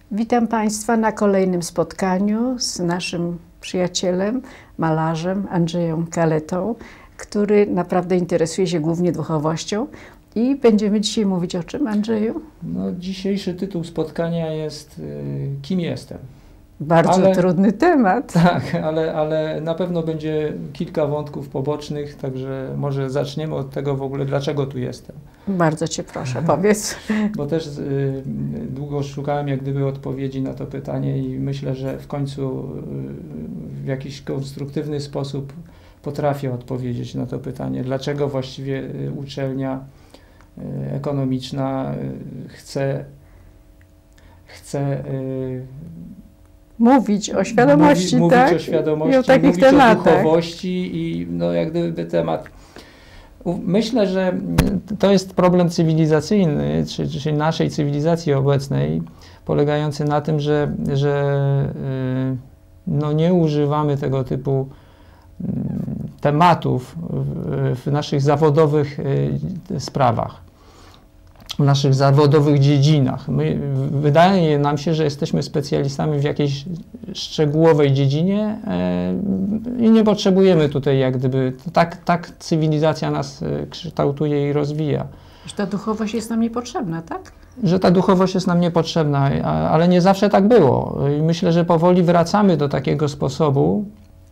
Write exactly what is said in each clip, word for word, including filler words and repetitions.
Witam Państwa na kolejnym spotkaniu z naszym przyjacielem, malarzem Andrzejem Kaletą, który naprawdę interesuje się głównie duchowością. I będziemy dzisiaj mówić o czym, Andrzeju? No, dzisiejszy tytuł spotkania jest y, Kim jestem? Bardzo ale, trudny temat. Tak, ale, ale na pewno będzie kilka wątków pobocznych, także może zaczniemy od tego w ogóle, dlaczego tu jestem. Bardzo Cię proszę, powiedz. Bo też y, długo szukałem jak gdyby odpowiedzi na to pytanie i myślę, że w końcu y, w jakiś konstruktywny sposób potrafię odpowiedzieć na to pytanie, dlaczego właściwie y, uczelnia y, ekonomiczna y, chce, chce y, Mówić o świadomości, Mówi, tak? Mówić o świadomości, I o takich mówić tematach. o duchowości i no jak gdyby temat. Myślę, że to jest problem cywilizacyjny, czy, czy naszej cywilizacji obecnej, polegający na tym, że, że no nie używamy tego typu tematów w, w naszych zawodowych sprawach, w naszych zawodowych dziedzinach. My, wydaje nam się, że jesteśmy specjalistami w jakiejś szczegółowej dziedzinie e, i nie potrzebujemy tutaj jak gdyby, tak, tak cywilizacja nas kształtuje i rozwija. Że ta duchowość jest nam niepotrzebna, tak? Że ta duchowość jest nam niepotrzebna, ale nie zawsze tak było. I myślę, że powoli wracamy do takiego sposobu,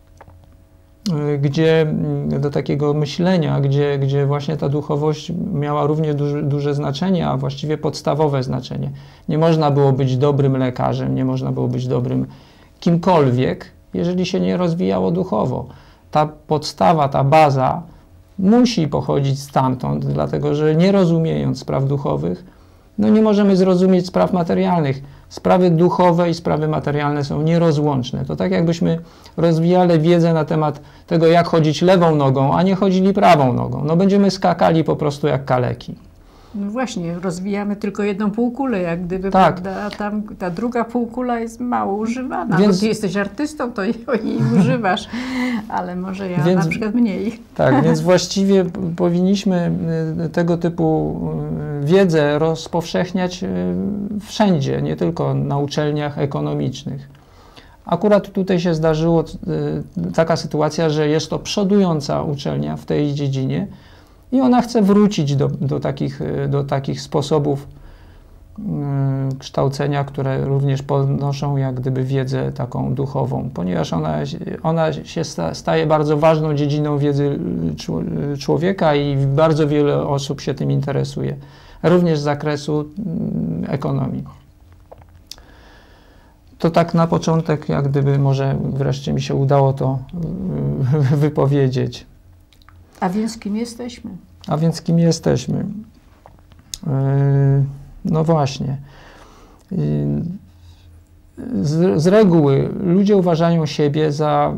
gdzie, do takiego myślenia, gdzie, gdzie właśnie ta duchowość miała równie duże, duże znaczenie, a właściwie podstawowe znaczenie. Nie można było być dobrym lekarzem, nie można było być dobrym kimkolwiek, jeżeli się nie rozwijało duchowo. Ta podstawa, ta baza musi pochodzić stamtąd, dlatego że nie rozumiejąc spraw duchowych, no nie możemy zrozumieć spraw materialnych. Sprawy duchowe i sprawy materialne są nierozłączne. To tak jakbyśmy rozwijali wiedzę na temat tego, jak chodzić lewą nogą, a nie chodzili prawą nogą. No będziemy skakali po prostu jak kaleki. No właśnie, rozwijamy tylko jedną półkulę, jak gdyby, tak. Prawda, a tam ta druga półkula jest mało używana. Więc, no, ty jesteś artystą, to jej używasz, ale może ja więc, na przykład mniej. Tak, więc właściwie powinniśmy tego typu wiedzę rozpowszechniać wszędzie, nie tylko na uczelniach ekonomicznych. Akurat tutaj się zdarzyła taka sytuacja, że jest to przodująca uczelnia w tej dziedzinie, i ona chce wrócić do, do, takich, do takich sposobów y, kształcenia, które również podnoszą jak gdyby wiedzę taką duchową, ponieważ ona, ona się sta, staje bardzo ważną dziedziną wiedzy człowieka i bardzo wiele osób się tym interesuje, również z zakresu y, ekonomii. To tak na początek, jak gdyby może wreszcie mi się udało to y, wypowiedzieć. A więc kim jesteśmy? A więc kim jesteśmy? Yy, no właśnie. Yy, z, z reguły ludzie uważają siebie za,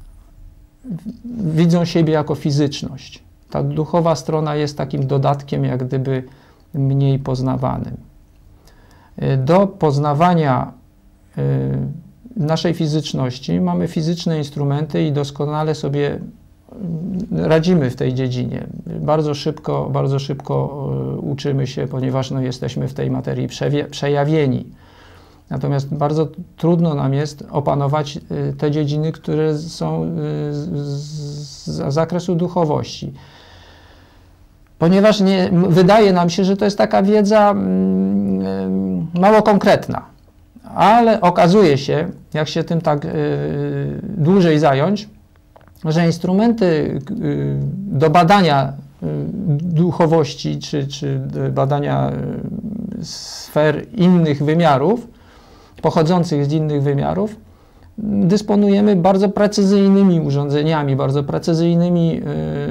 widzą siebie jako fizyczność. Ta duchowa strona jest takim dodatkiem, jak gdyby mniej poznawanym. Yy, do poznawania yy, naszej fizyczności mamy fizyczne instrumenty i doskonale sobie radzimy w tej dziedzinie. Bardzo szybko, bardzo szybko uczymy się, ponieważ no, jesteśmy w tej materii przejawieni. Natomiast bardzo trudno nam jest opanować te dziedziny, które są z zakresu duchowości. Ponieważ nie, wydaje nam się, że to jest taka wiedza mało konkretna. Ale okazuje się, jak się tym tak dłużej zająć, że instrumenty do badania duchowości czy, czy badania sfer innych wymiarów, pochodzących z innych wymiarów, dysponujemy bardzo precyzyjnymi urządzeniami, bardzo precyzyjnymi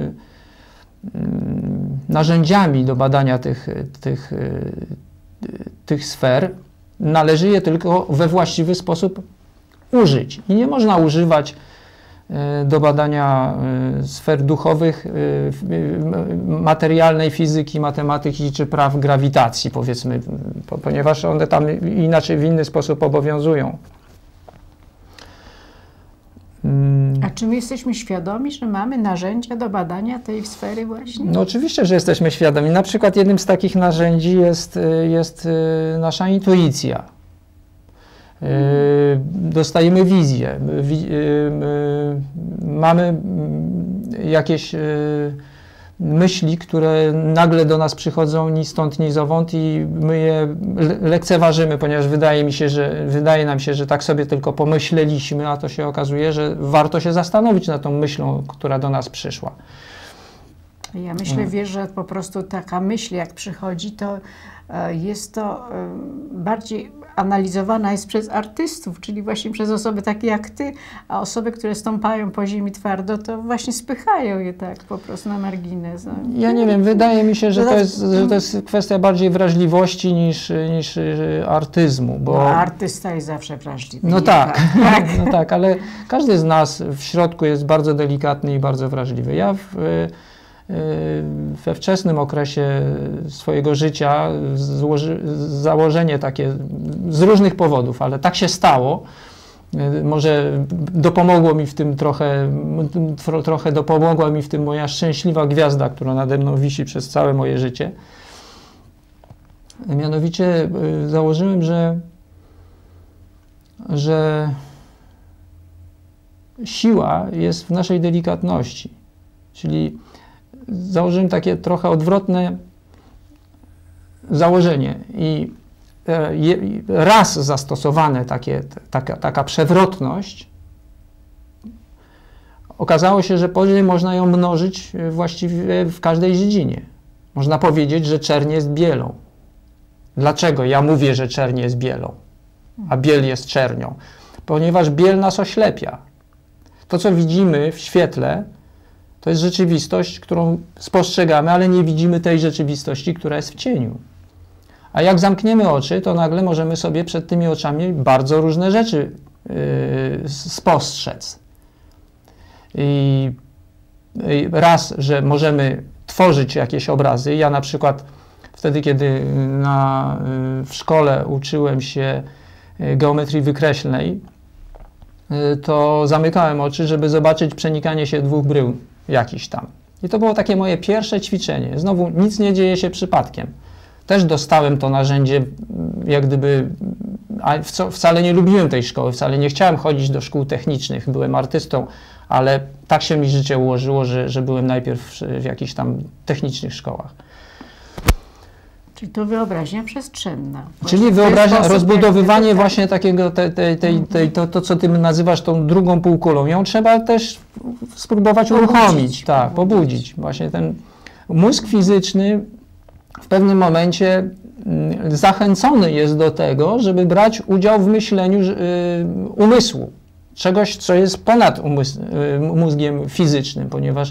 narzędziami do badania tych, tych, tych sfer. Należy je tylko we właściwy sposób użyć. I nie można używać do badania sfer duchowych, materialnej fizyki, matematyki czy praw grawitacji, powiedzmy, ponieważ one tam inaczej, w inny sposób obowiązują. A czy my jesteśmy świadomi, że mamy narzędzia do badania tej sfery właśnie? No oczywiście, że jesteśmy świadomi. Na przykład jednym z takich narzędzi jest, jest nasza intuicja. dostajemy wizję, mamy jakieś myśli, które nagle do nas przychodzą ni stąd, ni zowąd i my je lekceważymy, ponieważ wydaje mi się, że wydaje nam się, że tak sobie tylko pomyśleliśmy, a to się okazuje, że warto się zastanowić nad tą myślą, która do nas przyszła. Ja myślę, wiesz, że po prostu taka myśl, jak przychodzi, to jest to bardziej analizowana jest przez artystów, czyli właśnie przez osoby takie jak ty, a osoby, które stąpają po ziemi twardo, to właśnie spychają je tak po prostu na margines. Ja nie wiem, wydaje mi się, że to jest, że to jest kwestia bardziej wrażliwości niż, niż artyzmu. Bo... No, artysta jest zawsze wrażliwy. No tak, tak. No tak, ale każdy z nas w środku jest bardzo delikatny i bardzo wrażliwy. Ja w, we wczesnym okresie swojego życia złoży, założenie takie z różnych powodów, ale tak się stało, może dopomogło mi w tym trochę, trochę dopomogła mi w tym moja szczęśliwa gwiazda, która nade mną wisi przez całe moje życie. Mianowicie założyłem, że, że siła jest w naszej delikatności, czyli założyłem takie trochę odwrotne założenie i raz zastosowane takie, taka, taka przewrotność, okazało się, że później można ją mnożyć właściwie w każdej dziedzinie. Można powiedzieć, że czerń jest bielą. Dlaczego ja mówię, że czerń jest bielą, a biel jest czernią? Ponieważ biel nas oślepia. To, co widzimy w świetle, to jest rzeczywistość, którą spostrzegamy, ale nie widzimy tej rzeczywistości, która jest w cieniu. A jak zamkniemy oczy, to nagle możemy sobie przed tymi oczami bardzo różne rzeczy yy, spostrzec. I, I raz, że możemy tworzyć jakieś obrazy. Ja na przykład wtedy, kiedy na, yy, w szkole uczyłem się geometrii wykreślnej, yy, to zamykałem oczy, żeby zobaczyć przenikanie się dwóch brył jakiś tam. I to było takie moje pierwsze ćwiczenie. Znowu nic nie dzieje się przypadkiem. Też dostałem to narzędzie, jak gdyby, a wcale nie lubiłem tej szkoły, wcale nie chciałem chodzić do szkół technicznych, byłem artystą, ale tak się mi życie ułożyło, że, że byłem najpierw w jakichś tam technicznych szkołach. Czyli to wyobraźnia przestrzenna. Czyli wyobraźnia, rozbudowywanie właśnie takiego, te, te, te, te, to, to co ty nazywasz tą drugą półkulą, ją trzeba też spróbować pobudzić, uruchomić, tak, pobudzić. pobudzić. Właśnie ten mózg fizyczny w pewnym momencie zachęcony jest do tego, żeby brać udział w myśleniu umysłu. Czegoś, co jest ponad umysł, mózgiem fizycznym, ponieważ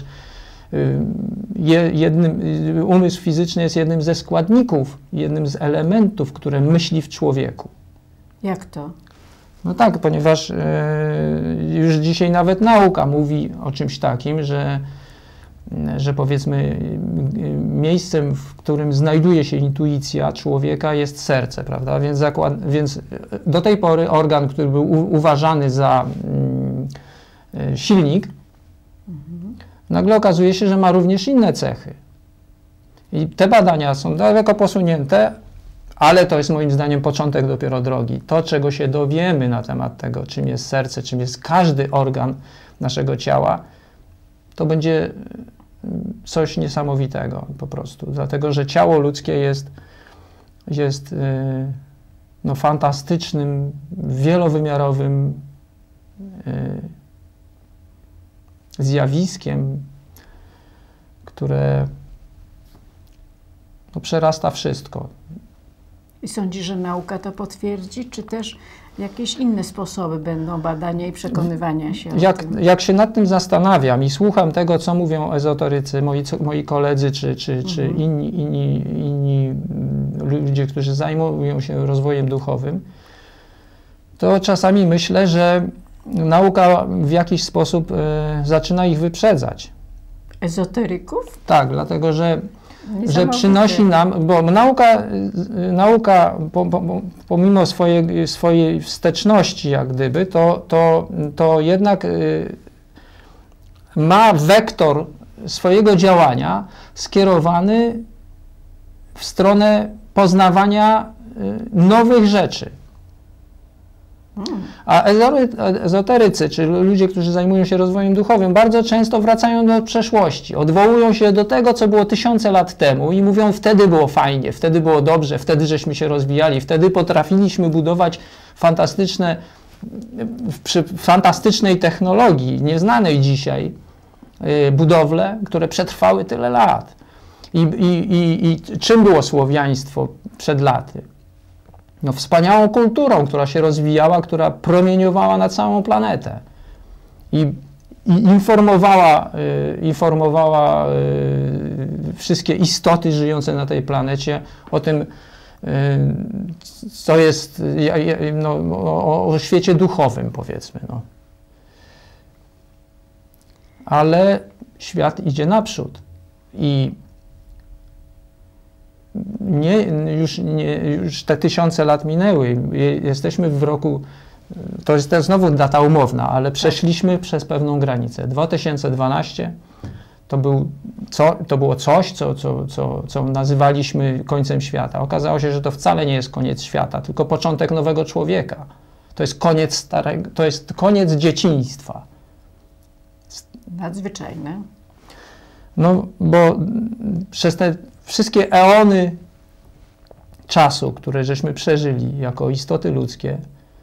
jednym, umysł fizyczny jest jednym ze składników, jednym z elementów, które myśli w człowieku. Jak to? No tak, ponieważ już dzisiaj nawet nauka mówi o czymś takim, że że powiedzmy miejscem, w którym znajduje się intuicja człowieka, jest serce, prawda? Więc, zakład, więc do tej pory organ, który był u, uważany za mm, silnik, mhm. nagle okazuje się, że ma również inne cechy. I te badania są daleko posunięte, ale to jest moim zdaniem początek dopiero drogi. To, czego się dowiemy na temat tego, czym jest serce, czym jest każdy organ naszego ciała, to będzie coś niesamowitego po prostu, dlatego że ciało ludzkie jest, jest yy, no, fantastycznym, wielowymiarowym yy, zjawiskiem, które no, przerasta wszystko. I sądzisz, że nauka to potwierdzi, czy też jakieś inne sposoby będą badania i przekonywania się jak, o tym? Jak się nad tym zastanawiam i słucham tego, co mówią ezoterycy, moi, moi koledzy, czy, czy, mhm. czy inni, inni, inni ludzie, którzy zajmują się rozwojem duchowym, to czasami myślę, że nauka w jakiś sposób e, zaczyna ich wyprzedzać. Ezoteryków? Tak, dlatego że że przynosi nam, bo nauka, nauka pomimo swojej, swojej wsteczności, jak gdyby, to, to, to jednak ma wektor swojego działania skierowany w stronę poznawania nowych rzeczy. A ezoterycy, czyli ludzie, którzy zajmują się rozwojem duchowym, bardzo często wracają do przeszłości, odwołują się do tego, co było tysiące lat temu i mówią, wtedy było fajnie, wtedy było dobrze, wtedy żeśmy się rozwijali, wtedy potrafiliśmy budować fantastyczne, przy fantastycznej technologii, nieznanej dzisiaj, yy, budowle, które przetrwały tyle lat. I, i, i, I czym było słowiaństwo przed laty? No, wspaniałą kulturą, która się rozwijała, która promieniowała na całą planetę i, i informowała, y, informowała y, wszystkie istoty żyjące na tej planecie o tym, y, co jest, y, no, o, o świecie duchowym, powiedzmy. No. Ale świat idzie naprzód i Nie, już, nie, już te tysiące lat minęły. Jesteśmy w roku, to jest to znowu data umowna, ale przeszliśmy przez pewną granicę. dwa tysiące dwanaście to, był co, to było coś, co, co, co, co nazywaliśmy końcem świata. Okazało się, że to wcale nie jest koniec świata, tylko początek nowego człowieka. To jest koniec starego, to jest koniec dzieciństwa. Nadzwyczajne. No, bo przez te wszystkie eony czasu, które żeśmy przeżyli jako istoty ludzkie,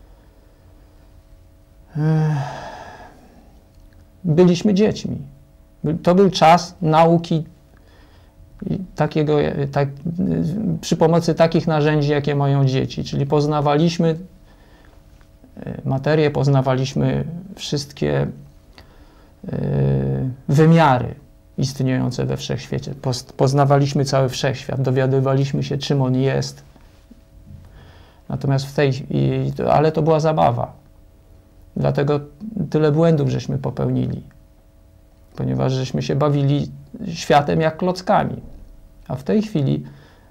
byliśmy dziećmi. To był czas nauki takiego, tak, przy pomocy takich narzędzi, jakie mają dzieci, czyli poznawaliśmy materię, poznawaliśmy wszystkie wymiary istniejące we wszechświecie. Poznawaliśmy cały wszechświat, dowiadywaliśmy się, czym on jest. Natomiast w tej, i, ale to była zabawa. Dlatego tyle błędów żeśmy popełnili. Ponieważ żeśmy się bawili światem jak klockami. A w tej chwili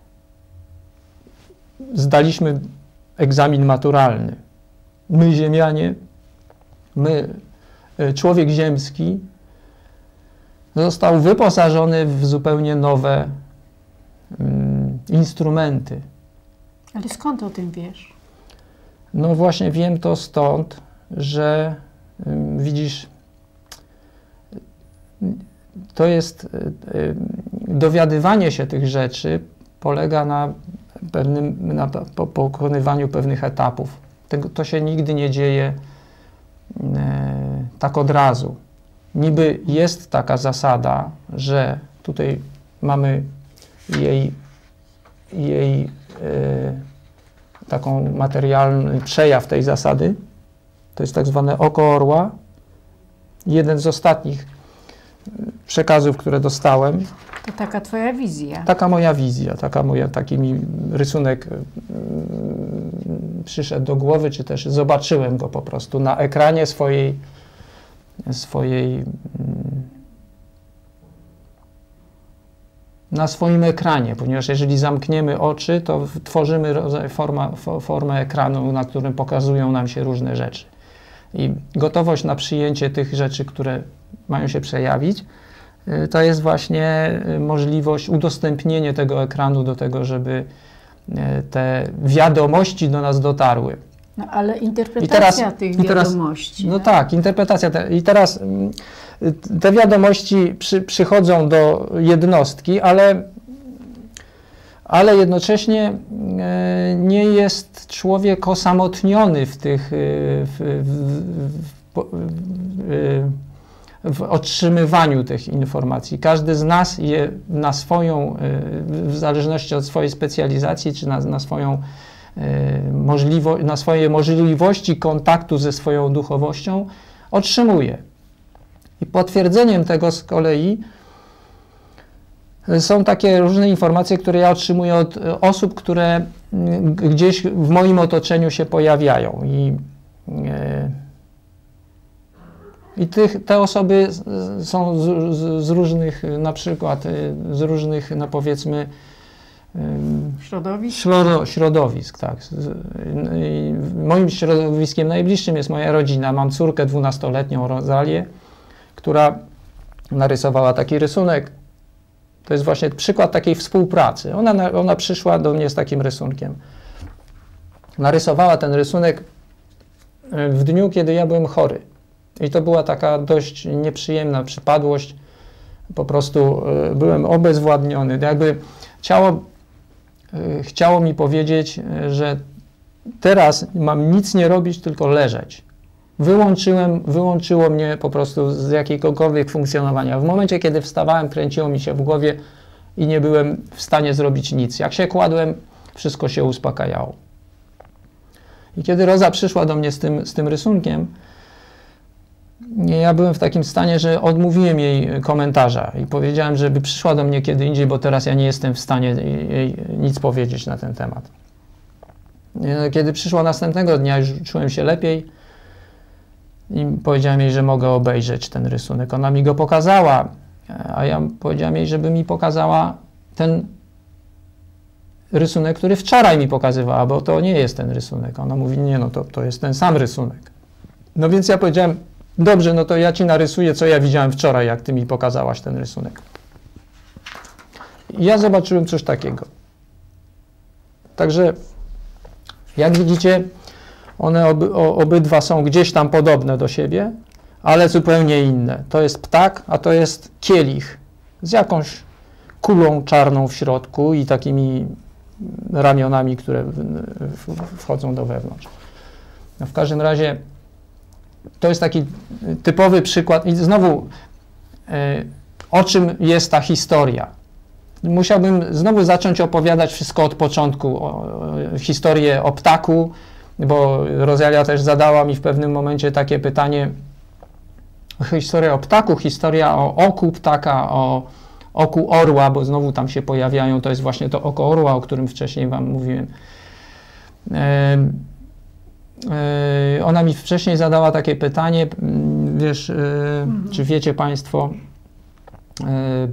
zdaliśmy egzamin maturalny. My, ziemianie, my, człowiek ziemski, został wyposażony w zupełnie nowe um, instrumenty. Ale skąd o tym wiesz? No właśnie wiem to stąd, że um, widzisz, to jest, um, dowiadywanie się tych rzeczy polega na pewnym, na po, pokonywaniu pewnych etapów. Tego, to się nigdy nie dzieje e, tak od razu. Niby jest taka zasada, że tutaj mamy jej, jej e, taką materialny przejaw tej zasady. To jest tak zwane oko orła. Jeden z ostatnich przekazów, które dostałem. To taka twoja wizja. Taka moja wizja, taka moja, taki mi rysunek y, przyszedł do głowy, czy też zobaczyłem go po prostu na ekranie swojej, swojej y, na swoim ekranie, ponieważ jeżeli zamkniemy oczy, to tworzymy rodzaj, forma, fo, formę ekranu, na którym pokazują nam się różne rzeczy. I gotowość na przyjęcie tych rzeczy, które mają się przejawić, to jest właśnie możliwość udostępnienia tego ekranu do tego, żeby te wiadomości do nas dotarły. No ale interpretacja teraz, tych wiadomości. Teraz, no tak, interpretacja. Te, I teraz te wiadomości przy, przychodzą do jednostki, ale, ale jednocześnie nie jest człowiek osamotniony w tych w, w, w, w, w otrzymywaniu tych informacji. Każdy z nas je na swoją, w zależności od swojej specjalizacji, czy na, na swoją możliwo, na swoje możliwości kontaktu ze swoją duchowością otrzymuje. I potwierdzeniem tego z kolei są takie różne informacje, które ja otrzymuję od osób, które gdzieś w moim otoczeniu się pojawiają. I, i tych, te osoby są z, z, z różnych, na przykład z różnych, no powiedzmy, Środowisk? Środo, środowisk, tak. I moim środowiskiem najbliższym jest moja rodzina. Mam córkę dwunastoletnią, Rozalię, która narysowała taki rysunek. To jest właśnie przykład takiej współpracy. Ona, ona przyszła do mnie z takim rysunkiem. Narysowała ten rysunek w dniu, kiedy ja byłem chory. I to była taka dość nieprzyjemna przypadłość. Po prostu byłem obezwładniony. Jakby ciało chciało mi powiedzieć, że teraz mam nic nie robić, tylko leżeć. Wyłączyłem, wyłączyło mnie po prostu z jakiegokolwiek funkcjonowania. W momencie, kiedy wstawałem, kręciło mi się w głowie i nie byłem w stanie zrobić nic. Jak się kładłem, wszystko się uspokajało. I kiedy Roza przyszła do mnie z tym, z tym rysunkiem, ja byłem w takim stanie, że odmówiłem jej komentarza i powiedziałem, żeby przyszła do mnie kiedy indziej, bo teraz ja nie jestem w stanie jej nic powiedzieć na ten temat. Kiedy przyszła następnego dnia, już czułem się lepiej i powiedziałem jej, że mogę obejrzeć ten rysunek. Ona mi go pokazała, a ja powiedziałem jej, żeby mi pokazała ten rysunek, który wczoraj mi pokazywała, bo to nie jest ten rysunek. Ona mówi, nie, no to, to jest ten sam rysunek. No więc ja powiedziałem, dobrze, no to ja ci narysuję, co ja widziałem wczoraj, jak ty mi pokazałaś ten rysunek. I ja zobaczyłem coś takiego. Także, jak widzicie, one oby, o, obydwa są gdzieś tam podobne do siebie, ale zupełnie inne. To jest ptak, a to jest kielich z jakąś kulą czarną w środku i takimi ramionami, które w, w, wchodzą do wewnątrz. No w każdym razie to jest taki typowy przykład. I znowu, e, o czym jest ta historia? Musiałbym znowu zacząć opowiadać wszystko od początku, o, o, historię o ptaku, bo Rosalia też zadała mi w pewnym momencie takie pytanie, historia o ptaku, historia o oku ptaka, o oku orła, bo znowu tam się pojawiają, to jest właśnie to oko orła, o którym wcześniej wam mówiłem. E, e, ona mi wcześniej zadała takie pytanie, wiesz, e, mhm. czy wiecie państwo, e,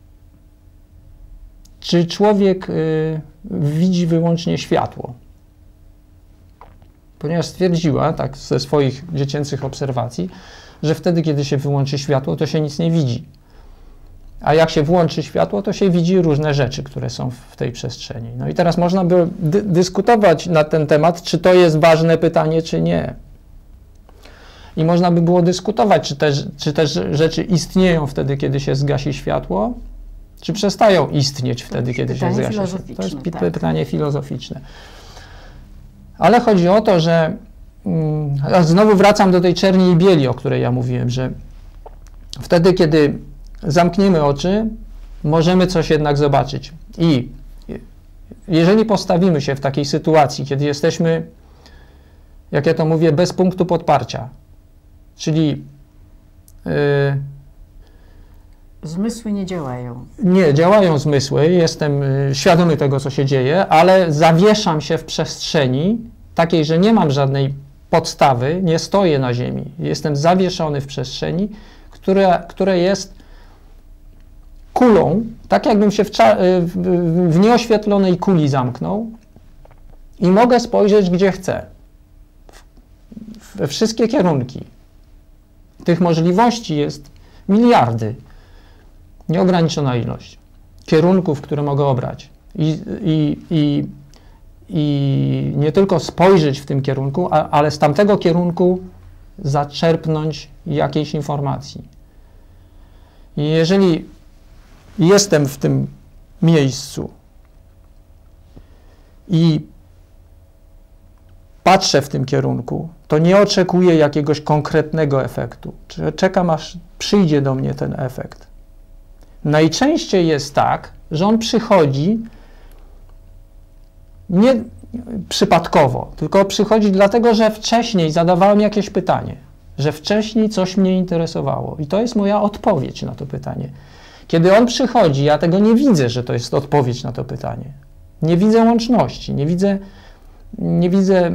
czy człowiek e, widzi wyłącznie światło? Ponieważ stwierdziła, tak ze swoich dziecięcych obserwacji, że wtedy, kiedy się wyłączy światło, to się nic nie widzi. A jak się włączy światło, to się widzi różne rzeczy, które są w tej przestrzeni. No i teraz można by dy dyskutować na ten temat, czy to jest ważne pytanie, czy nie. I można by było dyskutować, czy te, czy te rzeczy istnieją wtedy, kiedy się zgasi światło, czy przestają istnieć wtedy, kiedy się zgasi światło. To jest tak. pytanie filozoficzne. Ale chodzi o to, że mm, znowu wracam do tej czerni i bieli, o której ja mówiłem, że wtedy, kiedy zamkniemy oczy, możemy coś jednak zobaczyć. I jeżeli postawimy się w takiej sytuacji, kiedy jesteśmy, jak ja to mówię, bez punktu podparcia, czyli yy, zmysły nie działają. Nie, działają zmysły, jestem y, świadomy tego, co się dzieje, ale zawieszam się w przestrzeni takiej, że nie mam żadnej podstawy, nie stoję na ziemi. Jestem zawieszony w przestrzeni, która, która jest kulą, tak jakbym się w, w, w nieoświetlonej kuli zamknął i mogę spojrzeć, gdzie chcę. We wszystkie kierunki. Tych możliwości jest miliardy. Nieograniczona ilość kierunków, które mogę obrać i, i, i, i nie tylko spojrzeć w tym kierunku, a, ale z tamtego kierunku zaczerpnąć jakiejś informacji. I jeżeli jestem w tym miejscu i patrzę w tym kierunku, to nie oczekuję jakiegoś konkretnego efektu. Czekam, aż przyjdzie do mnie ten efekt. Najczęściej jest tak, że on przychodzi nie przypadkowo, tylko przychodzi dlatego, że wcześniej zadawałem jakieś pytanie, że wcześniej coś mnie interesowało i to jest moja odpowiedź na to pytanie. Kiedy on przychodzi, ja tego nie widzę, że to jest odpowiedź na to pytanie. Nie widzę łączności, nie widzę, nie widzę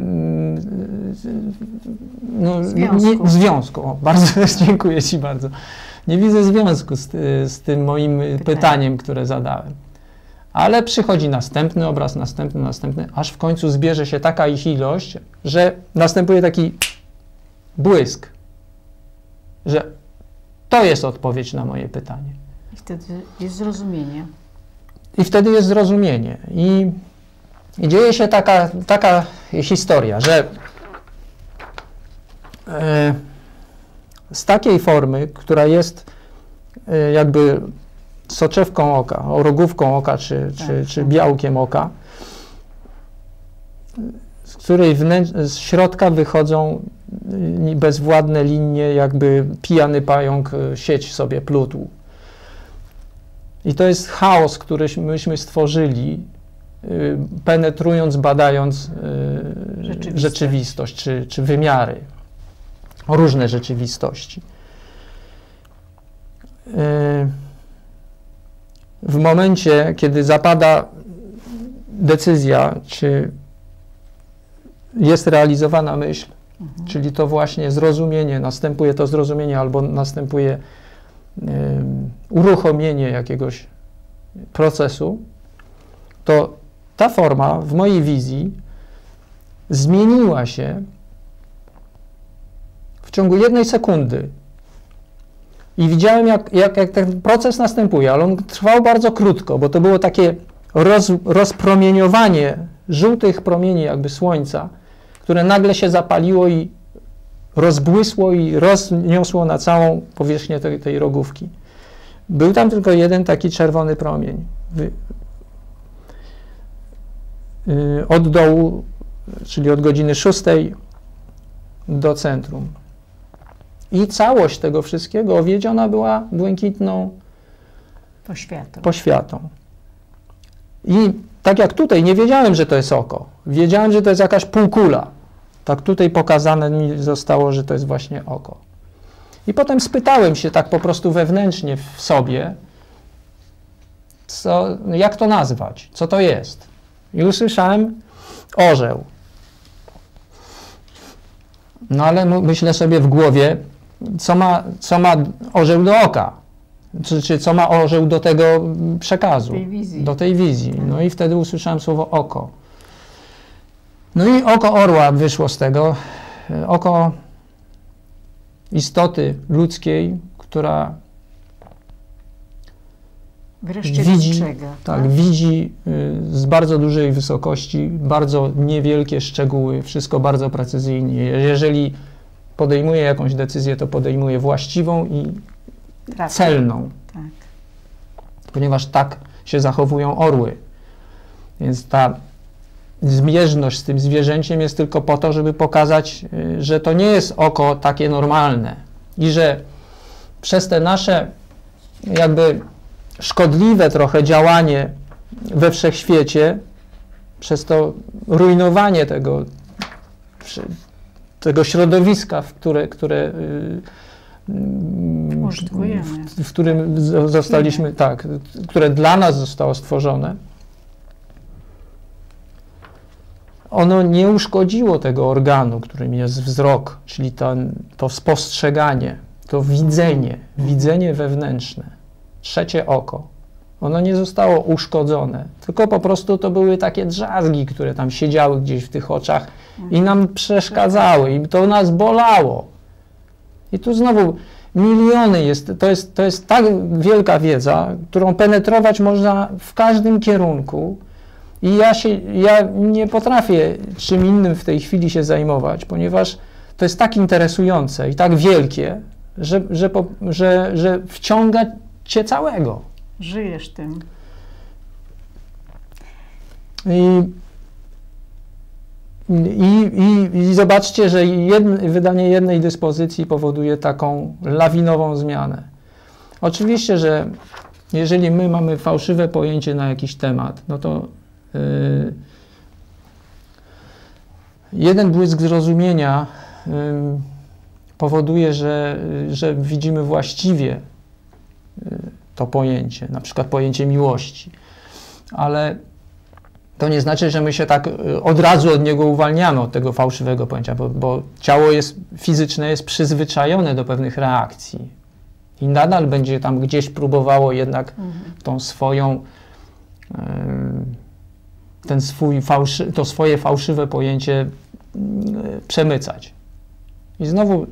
no, związku. Nie, związku. O, bardzo dziękuję Ci bardzo. Nie widzę związku z, z tym moim Pytanie. pytaniem, które zadałem. Ale przychodzi następny obraz, następny, następny, aż w końcu zbierze się taka ich ilość, że następuje taki błysk, że to jest odpowiedź na moje pytanie. I wtedy jest zrozumienie. I wtedy jest zrozumienie. I, i dzieje się taka, taka historia, że e, z takiej formy, która jest e, jakby soczewką oka, rogówką oka, czy, tak, czy, czy białkiem oka, z której z środka wychodzą bezwładne linie, jakby pijany pająk sieć sobie plótł. I to jest chaos, który myśmy stworzyli, penetrując, badając rzeczywistość, rzeczywistość czy, czy wymiary, różne rzeczywistości. W momencie, kiedy zapada decyzja, czy jest realizowana myśl, mhm. czyli to właśnie zrozumienie, następuje to zrozumienie albo następuje um, uruchomienie jakiegoś procesu, to ta forma w mojej wizji zmieniła się w ciągu jednej sekundy. I widziałem, jak, jak, jak ten proces następuje, ale on trwał bardzo krótko, bo to było takie roz, rozpromieniowanie żółtych promieni jakby słońca, które nagle się zapaliło i rozbłysło i rozniosło na całą powierzchnię tej, tej rogówki. Był tam tylko jeden taki czerwony promień. Wy, yy, od dołu, czyli od godziny szóstej do centrum. I całość tego wszystkiego owiedziona była błękitną poświatą. poświatą. I tak jak tutaj, nie wiedziałem, że to jest oko. Wiedziałem, że to jest jakaś półkula. Tak tutaj pokazane mi zostało, że to jest właśnie oko. I potem spytałem się tak po prostu wewnętrznie w sobie, co, jak to nazwać, co to jest. I usłyszałem orzeł. No ale myślę sobie w głowie, co ma, co ma orzeł do oka, czy, czy co ma orzeł do tego przekazu, tej wizji. do tej wizji. No i wtedy usłyszałem słowo oko. No i oko orła wyszło z tego, oko istoty ludzkiej, która wreszcie widzi, dostrzega, tak, tak? widzi y, z bardzo dużej wysokości, bardzo niewielkie szczegóły, wszystko bardzo precyzyjnie. Jeżeli podejmuje jakąś decyzję, to podejmuje właściwą i Trafi. celną, Tak. ponieważ tak się zachowują orły. Więc ta zbieżność z tym zwierzęciem jest tylko po to, żeby pokazać, y, że to nie jest oko takie normalne i że przez te nasze jakby szkodliwe trochę działanie we wszechświecie, przez to rujnowanie tego, tego środowiska, w które, które w, w którym zostaliśmy, tak, które dla nas zostało stworzone, ono nie uszkodziło tego organu, którym jest wzrok, czyli ten, to spostrzeganie, to widzenie, widzenie wewnętrzne, trzecie oko. Ono nie zostało uszkodzone, tylko po prostu to były takie drzazgi, które tam siedziały gdzieś w tych oczach i nam przeszkadzały i to nas bolało. I tu znowu miliony jest, to jest, to jest tak wielka wiedza, którą penetrować można w każdym kierunku. I ja, się, ja nie potrafię czym innym w tej chwili się zajmować, ponieważ to jest tak interesujące i tak wielkie, że, że, po, że, że wciąga cię całego. Żyjesz tym. I, i, i, i zobaczcie, że jedne, wydanie jednej dyspozycji powoduje taką lawinową zmianę. Oczywiście, że jeżeli my mamy fałszywe pojęcie na jakiś temat, no to Yy, jeden błysk zrozumienia yy, powoduje, że, że widzimy właściwie yy, to pojęcie, na przykład pojęcie miłości, ale to nie znaczy, że my się tak yy, od razu od niego uwalniamy, od tego fałszywego pojęcia, bo, bo ciało jest fizyczne, jest przyzwyczajone do pewnych reakcji i nadal będzie tam gdzieś próbowało jednak mhm. tą swoją yy, ten swój fałszy, to swoje fałszywe pojęcie przemycać. I znowu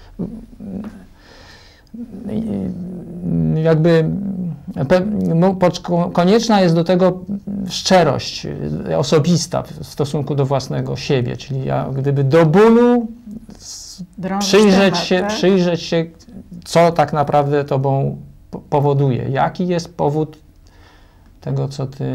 jakby konieczna jest do tego szczerość osobista w stosunku do własnego siebie, czyli ja gdyby do bólu przyjrzeć, temat, się, tak? przyjrzeć się, co tak naprawdę tobą powoduje. Jaki jest powód tego, co ty,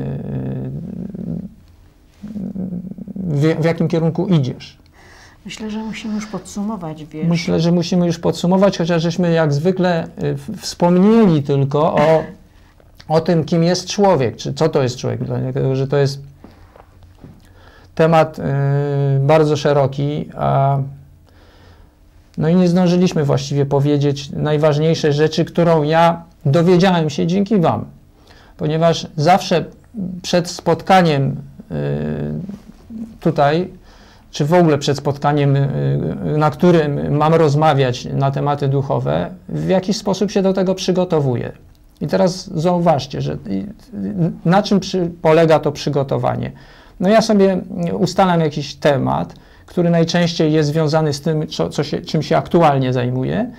w, w jakim kierunku idziesz. Myślę, że musimy już podsumować, wiesz. Myślę, że musimy już podsumować, chociaż żeśmy jak zwykle wspomnieli tylko o, o tym, kim jest człowiek, czy co to jest człowiek, dlatego że to jest temat y, bardzo szeroki, a no i nie zdążyliśmy właściwie powiedzieć najważniejszej rzeczy, którą ja dowiedziałem się dzięki wam, ponieważ zawsze przed spotkaniem y, tutaj, czy w ogóle przed spotkaniem, y, na którym mam rozmawiać na tematy duchowe, w jakiś sposób się do tego przygotowuję. I teraz zauważcie, że na czym przy, polega to przygotowanie. No ja sobie ustalam jakiś temat, który najczęściej jest związany z tym, co, co się, czym się aktualnie zajmuję,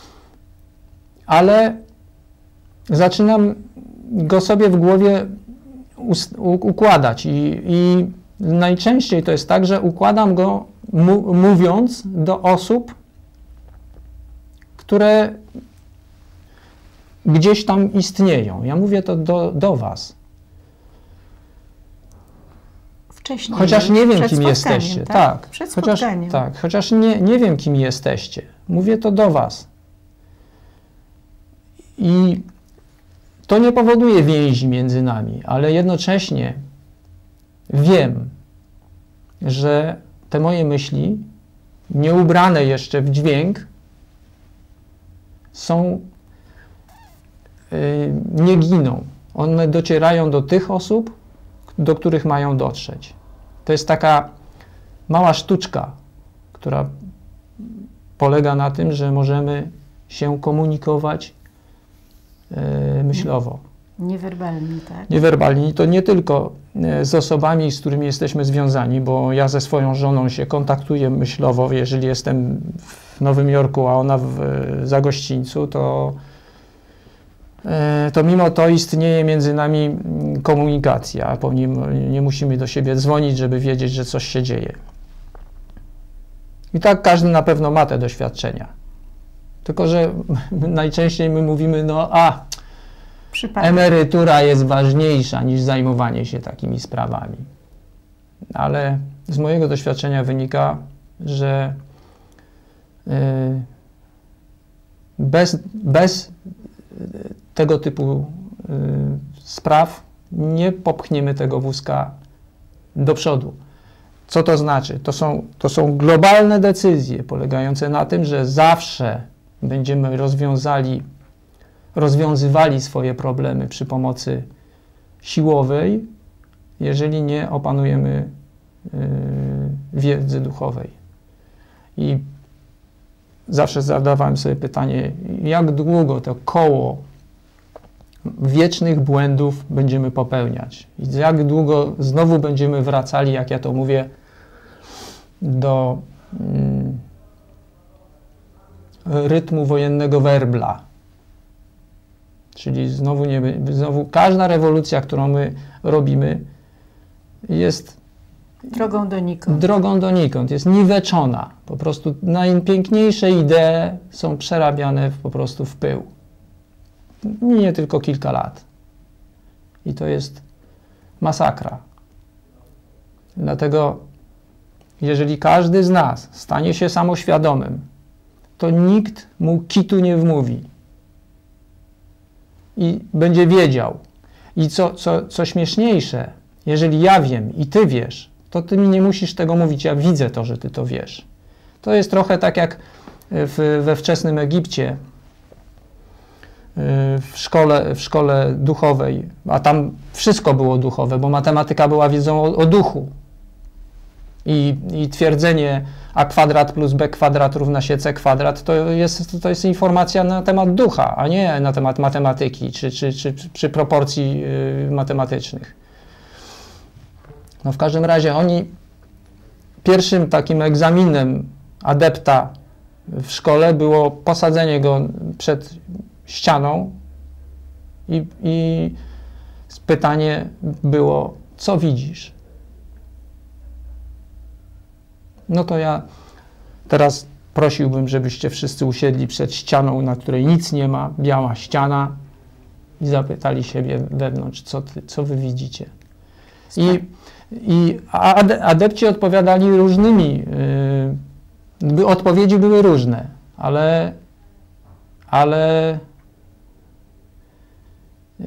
ale zaczynam go sobie w głowie us, u, układać i, i najczęściej to jest tak, że układam go mu, mówiąc do osób, które gdzieś tam istnieją. Ja mówię to do, do was. Wcześniej, chociaż nie wiem, kim Tak? jesteście. Tak, Przed chociaż, spotkaniem. tak, chociaż nie, nie wiem, kim jesteście. Mówię to do was. I to nie powoduje więzi między nami, ale jednocześnie wiem, że te moje myśli, nie ubrane jeszcze w dźwięk, są, yy, nie giną. One docierają do tych osób, do których mają dotrzeć. To jest taka mała sztuczka, która polega na tym, że możemy się komunikować yy, myślowo. Niewerbalnie, tak? Niewerbalnie. To nie tylko z osobami, z którymi jesteśmy związani, bo ja ze swoją żoną się kontaktuję myślowo, jeżeli jestem w Nowym Jorku, a ona w Zagościńcu, to to mimo to istnieje między nami komunikacja, bo nie, nie musimy do siebie dzwonić, żeby wiedzieć, że coś się dzieje. I tak każdy na pewno ma te doświadczenia. Tylko że najczęściej my mówimy, no a Przypadek. emerytura jest ważniejsza niż zajmowanie się takimi sprawami. Ale z mojego doświadczenia wynika, że yy, bez, bez tego typu y, spraw nie popchniemy tego wózka do przodu. Co to znaczy? To są, to są globalne decyzje polegające na tym, że zawsze będziemy rozwiązali, rozwiązywali swoje problemy przy pomocy siłowej, jeżeli nie opanujemy y, wiedzy duchowej. I zawsze zadawałem sobie pytanie, jak długo to koło wiecznych błędów będziemy popełniać. I jak długo znowu będziemy wracali, jak ja to mówię, do mm, rytmu wojennego werbla. Czyli znowu, nie, znowu każda rewolucja, którą my robimy, jest Drogą donikąd. Drogą donikąd, jest niweczona. Po prostu najpiękniejsze idee są przerabiane w, po prostu w pył. Minie tylko kilka lat. I to jest masakra. Dlatego, jeżeli każdy z nas stanie się samoświadomym, to nikt mu kitu nie wmówi. I będzie wiedział. I co, co, co śmieszniejsze, jeżeli ja wiem i ty wiesz, to ty mi nie musisz tego mówić, ja widzę to, że ty to wiesz. To jest trochę tak jak w, we wczesnym Egipcie, w szkole, w szkole duchowej, a tam wszystko było duchowe, bo matematyka była wiedzą o, o duchu. I, I twierdzenie a kwadrat plus b kwadrat równa się c kwadrat to jest, to jest informacja na temat ducha, a nie na temat matematyki czy, czy, czy, czy proporcji yy, matematycznych. No w każdym razie oni pierwszym takim egzaminem adepta w szkole było posadzenie go przed ścianą i, i pytanie było, co widzisz? No to ja teraz prosiłbym, żebyście wszyscy usiedli przed ścianą, na której nic nie ma, biała ściana i zapytali siebie wewnątrz, co, ty, co wy widzicie. I, i adepci odpowiadali różnymi, yy, odpowiedzi były różne, ale, ale yy,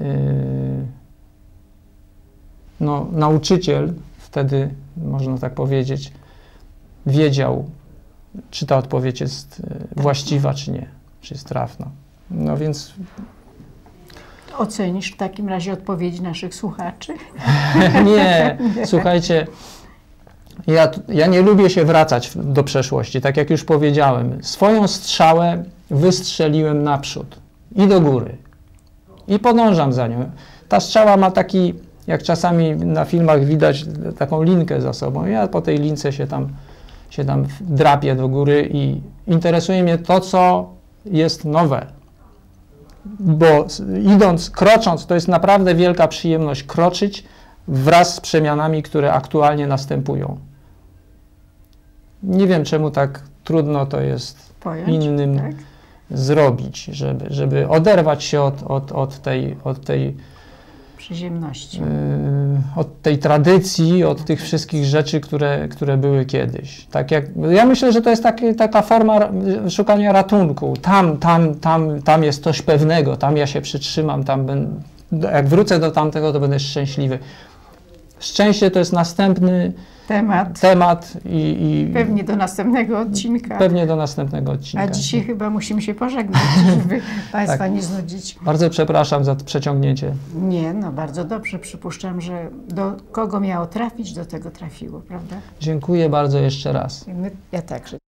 no, nauczyciel wtedy, można tak powiedzieć, wiedział, czy ta odpowiedź jest właściwa, czy nie, czy jest trafna. No więc... Ocenisz w takim razie odpowiedzi naszych słuchaczy? nie, słuchajcie, ja, ja nie lubię się wracać do przeszłości, tak jak już powiedziałem. Swoją strzałę wystrzeliłem naprzód i do góry i podążam za nią. Ta strzała ma taki, jak czasami na filmach widać, taką linkę za sobą. Ja po tej lince się tam się tam drapię do góry i interesuje mnie to, co jest nowe. Bo idąc, krocząc, to jest naprawdę wielka przyjemność kroczyć wraz z przemianami, które aktualnie następują. Nie wiem, czemu tak trudno to jest Pojąć, innym tak? zrobić, żeby, żeby oderwać się od, od, od tej, od tej przyziemności. Yy, od tej tradycji, od tych wszystkich rzeczy, które, które były kiedyś. Tak jak, ja myślę, że to jest taki, taka forma szukania ratunku. Tam, tam, tam, tam jest coś pewnego, tam ja się przytrzymam, tam ben, jak wrócę do tamtego, to będę szczęśliwy. Szczęście to jest następny temat, temat i, i pewnie do następnego odcinka. Pewnie do następnego odcinka. A dzisiaj chyba musimy się pożegnać, żeby Państwa tak. nie znudzić. Bardzo przepraszam za przeciągnięcie. Nie, no bardzo dobrze. Przypuszczam, że do kogo miało trafić, do tego trafiło, prawda? Dziękuję bardzo jeszcze raz. My, ja także.